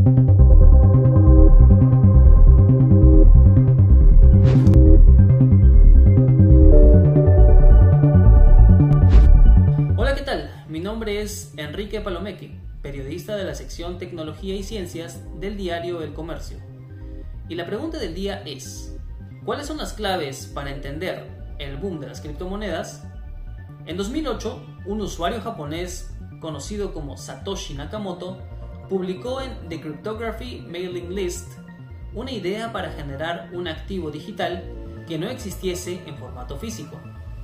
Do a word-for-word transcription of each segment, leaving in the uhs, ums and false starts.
Hola, ¿qué tal? Mi nombre es Enrique Palomeque, periodista de la sección Tecnología y Ciencias del diario El Comercio. Y la pregunta del día es: ¿cuáles son las claves para entender el boom de las criptomonedas? En dos mil ocho, un usuario japonés conocido como Satoshi Nakamoto publicó en The Cryptography Mailing List una idea para generar un activo digital que no existiese en formato físico.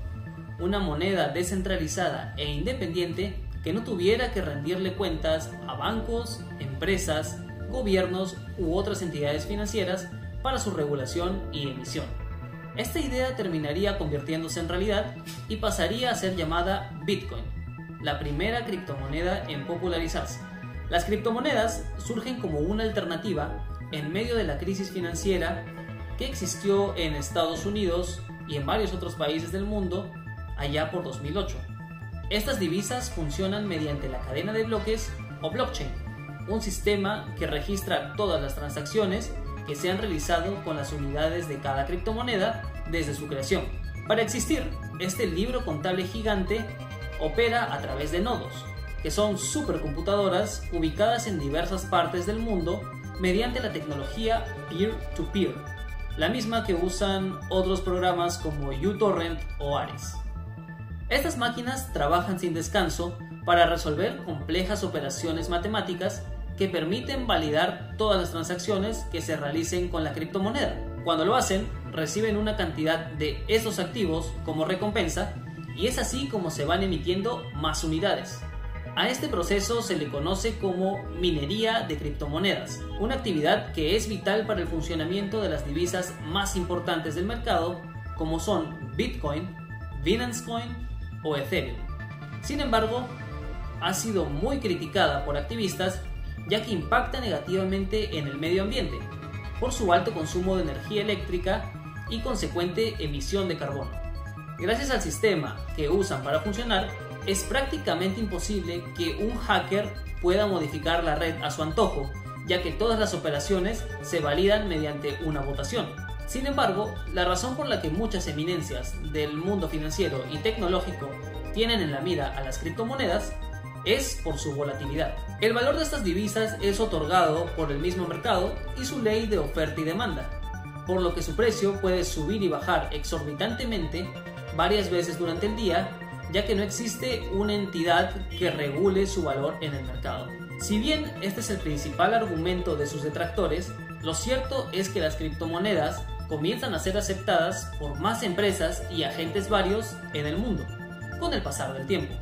Una moneda descentralizada e independiente que no tuviera que rendirle cuentas a bancos, empresas, gobiernos u otras entidades financieras para su regulación y emisión. Esta idea terminaría convirtiéndose en realidad y pasaría a ser llamada Bitcoin, la primera criptomoneda en popularizarse. Las criptomonedas surgen como una alternativa en medio de la crisis financiera que existió en Estados Unidos y en varios otros países del mundo allá por dos mil ocho. Estas divisas funcionan mediante la cadena de bloques o blockchain, un sistema que registra todas las transacciones que se han realizado con las unidades de cada criptomoneda desde su creación. Para existir, este libro contable gigante opera a través de nodos, que son supercomputadoras ubicadas en diversas partes del mundo mediante la tecnología peer-to-peer, la misma que usan otros programas como uTorrent o Ares. Estas máquinas trabajan sin descanso para resolver complejas operaciones matemáticas que permiten validar todas las transacciones que se realicen con la criptomoneda. Cuando lo hacen, reciben una cantidad de esos activos como recompensa y es así como se van emitiendo más unidades. A este proceso se le conoce como minería de criptomonedas, una actividad que es vital para el funcionamiento de las divisas más importantes del mercado, como son Bitcoin, Binance Coin o Ethereum. Sin embargo, ha sido muy criticada por activistas ya que impacta negativamente en el medio ambiente por su alto consumo de energía eléctrica y consecuente emisión de carbono. Gracias al sistema que usan para funcionar, es prácticamente imposible que un hacker pueda modificar la red a su antojo, ya que todas las operaciones se validan mediante una votación. Sin embargo, la razón por la que muchas eminencias del mundo financiero y tecnológico tienen en la mira a las criptomonedas es por su volatilidad. El valor de estas divisas es otorgado por el mismo mercado y su ley de oferta y demanda, por lo que su precio puede subir y bajar exorbitantemente varias veces durante el día, ya que no existe una entidad que regule su valor en el mercado. Si bien este es el principal argumento de sus detractores, lo cierto es que las criptomonedas comienzan a ser aceptadas por más empresas y agentes varios en el mundo con el pasar del tiempo.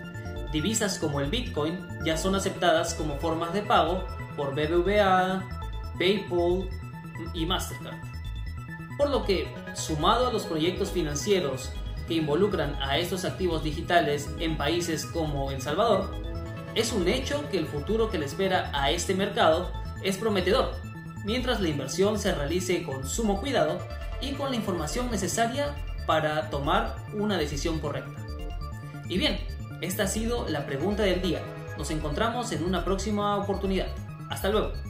Divisas como el Bitcoin ya son aceptadas como formas de pago por B B V A, PayPal y Mastercard. Por lo que, sumado a los proyectos financieros que involucran a estos activos digitales en países como El Salvador, es un hecho que el futuro que le espera a este mercado es prometedor, mientras la inversión se realice con sumo cuidado y con la información necesaria para tomar una decisión correcta. Y bien, esta ha sido la pregunta del día. Nos encontramos en una próxima oportunidad. Hasta luego.